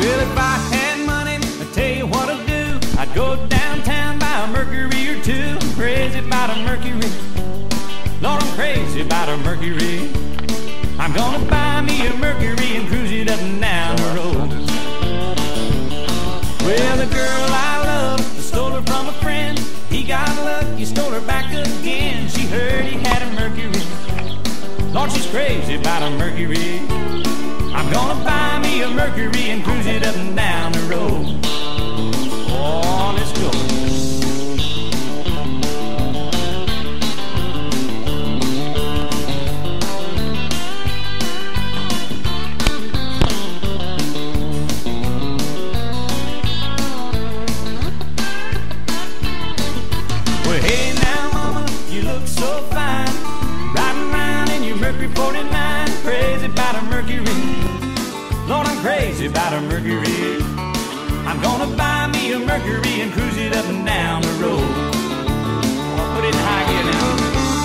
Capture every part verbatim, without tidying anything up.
Well, if I had money, I'd tell you what I'd do. I'd go downtown, buy a Mercury or two. I'm crazy about a Mercury. Lord, I'm crazy about a Mercury. I'm gonna buy me a Mercury and cruise it up and down the road. Well, the girl I love, I stole her from a friend. He got lucky, stole her back again. She heard he had a Mercury. Lord, she's crazy about a Mercury. I'm gonna buy me a Mercury and cruise it up and down the road. Oh, let's go. Well, hey now, mama, you look so fine, riding around in your Mercury forty-nine. Crazy about a Mercury. Lord, I'm crazy about a Mercury. I'm gonna buy me a Mercury and cruise it up and down the road. I'll put it in high gear now.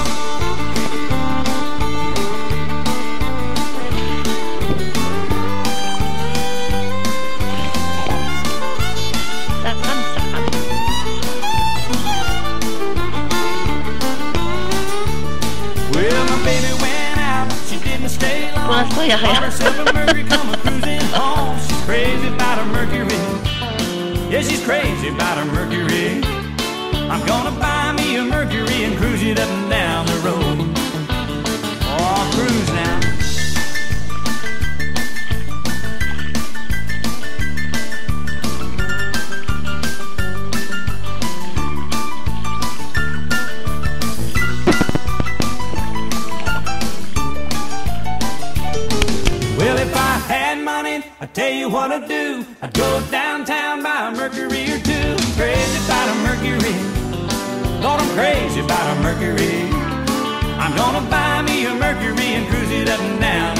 Well, my baby went out, she didn't stay long. Bought herself a Mercury, come a cruising home. She's crazy about a Mercury. Yeah, she's crazy about a Mercury. I'm gonna buy me a Mercury and cruise it up and down the road. Oh, cruise now. Well, if I had money, I'd tell you what I'd do. I'd go downtown, buy a Mercury or two. Crazy about a Mercury. Lord, I'm crazy about a Mercury. I'm gonna buy me a Mercury and cruise it up and down